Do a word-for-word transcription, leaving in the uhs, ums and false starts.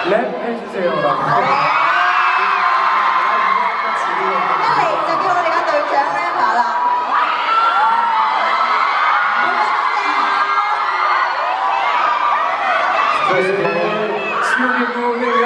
랩 해주세요. 라고. 一嚟就叫我哋嘅隊長 rapper 啦。 수고하셨습니다. 수영이고